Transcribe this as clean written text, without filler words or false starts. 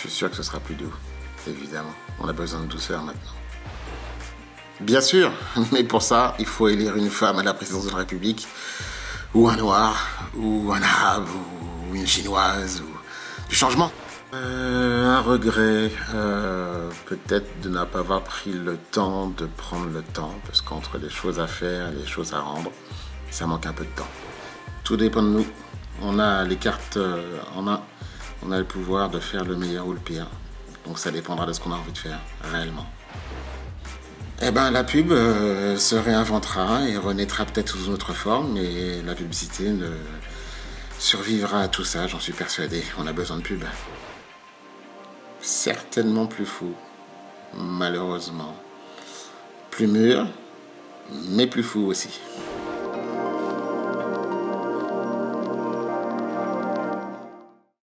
suis sûr que ce sera plus doux, évidemment. On a besoin de douceur maintenant. Bien sûr, mais pour ça, il faut élire une femme à la présidence de la République, ou un noir, ou un arabe, ou une chinoise, ou du changement. Un regret, peut-être de ne pas avoir pris le temps de prendre le temps, parce qu'entre les choses à faire et les choses à rendre, ça manque un peu de temps. Tout dépend de nous. On a les cartes en main, on a le pouvoir de faire le meilleur ou le pire. Donc ça dépendra de ce qu'on a envie de faire, réellement. Eh ben, la pub se réinventera et renaîtra peut-être sous une autre forme, mais la publicité ne survivra à tout ça, j'en suis persuadé. On a besoin de pub. Certainement plus fou, malheureusement. Plus mûr, mais plus fou aussi.